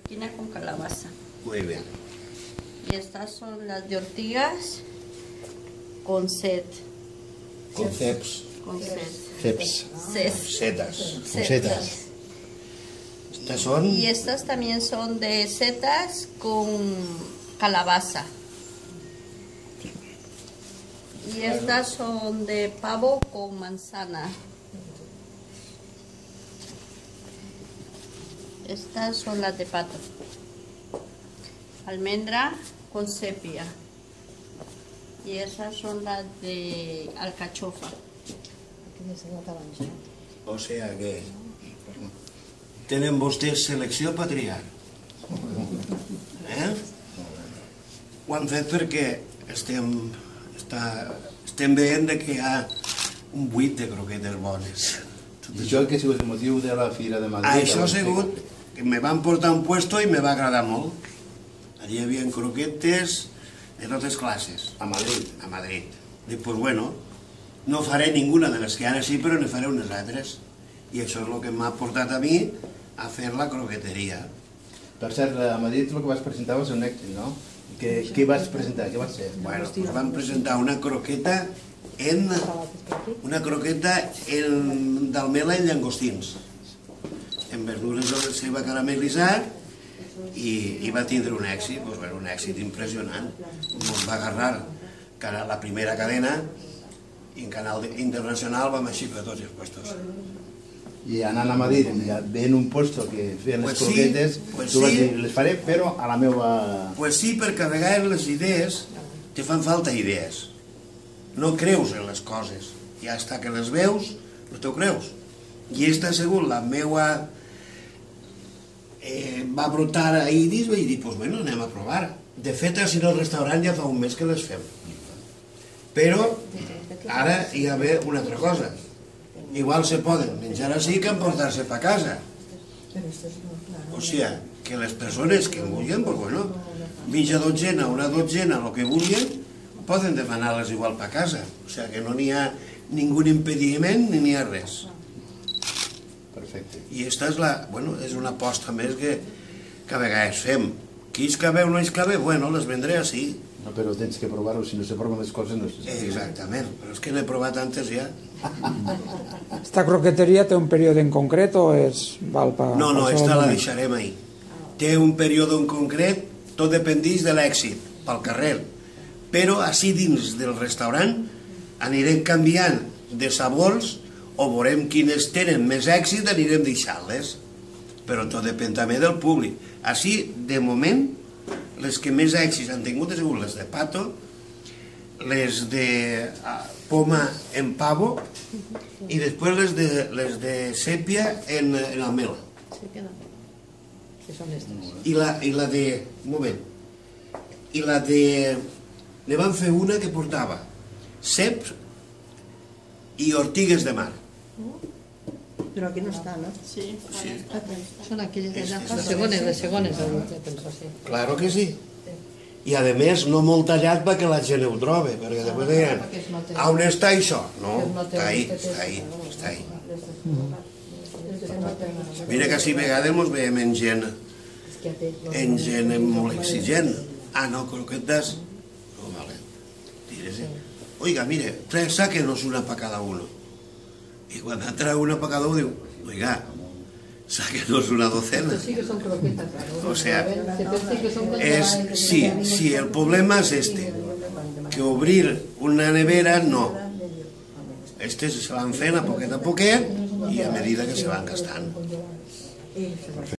Quina con calabaza. Muy bien. Y estas son las de ortigas con set. Con ceps. Con set. Ceps. Setas. Setas. Estas son... Y estas también son de setas con calabaza. Y estas son de pavo con manzana. Estas son las de pato. Almendra con sepia. Y esas son las de alcachofa. O sea que... Tenen vostès selecció per triar. Ho han fet perquè estem veient que hi ha un buit de croquetes bones. I això que ha sigut el motiu de la Fira de Madrid? Això ha sigut que me van portar un puesto i me va agradar molt. Allí hi havia croquetes de totes classes. A Madrid? A Madrid. Dic, pues bueno, no faré ninguna de les que ara sí, però ne faré unes altres. I això és el que m'ha portat a mi a fer la croqueteria. Per cert, a Madrid el que vas presentar va ser un èxit, no? Què vas presentar? Què va ser? Bueno, pues vam presentar una croqueta d'almela i llangostins, en verdures de la seva caramel·litzar, i va tindre un èxit, un èxit impressionant. Ens va agarrar la primera cadena i en canal internacional vam així per tots els puestos. I anant a Madrid, veient un puesto que feien les croquetes, tu vas dir, les faré, però a la meva... Pues sí, perquè a vegades les idees te fan falta idees. No creus en les coses. I hasta que les veus, no t'ho creus. I esta ha sigut la meva... va brotar ahir dins, vaig dir, pues bueno, anem a provar. De fet, si no, el restaurant ja fa un mes que les fem. Però ara hi ha d'haver una altra cosa. Igual se poden menjar així que emportar-se per casa. O sigui, que les persones que vulguin, pues bueno, mitja dotzena, una dotzena, el que vulguin, poden demanar-les igual per casa. O sigui, que no n'hi ha ningú impediment ni n'hi ha res. Perfecte. I esta és una aposta més que a vegades fem. Qui és que veu, no és que veu, bueno, les vendré així. No, però tens que provar-ho, si no se proven les coses no se saben. Exactament, però és que n'he provat tantes ja. ¿Esta croquetería té un període en concret o val per... No, esta la deixarem ahí. Té un període en concret, tot dependeix de l'èxit, pel carrer. Però així dins del restaurant anirem canviant de sabors o veurem quines tenen més èxit, anirem deixant-les. Però tot depèn també del públic. Així, de moment, les que més èxits han tingut han sigut les de pato, les de poma en pavo i després les de sèpia en almela. I la de... un moment. I la de... ne van fer una que portava ceps i ortigues de mar. Però aquí no està, no? Sí. Són aquelles d'allà. Les segones, penso, sí. Claro que sí. I a més no molt tallat perquè la gent ho trobe, perquè després deien, on està això? No, està ahí, està ahí. Mira que si a vegades ens veiem en gent molt exigent. Ah, no, croquetas, no, vale. Tírese. Oiga, mire, sáquenos una para cada uno. Y cuando trae una para cada uno, digo, oiga, sáquenos una docena. Esto sí que son croquetas, claro. O sea, sí, el problema es este, que obrir una nevera no. Se van fent a poquet i a medida que se van gastant.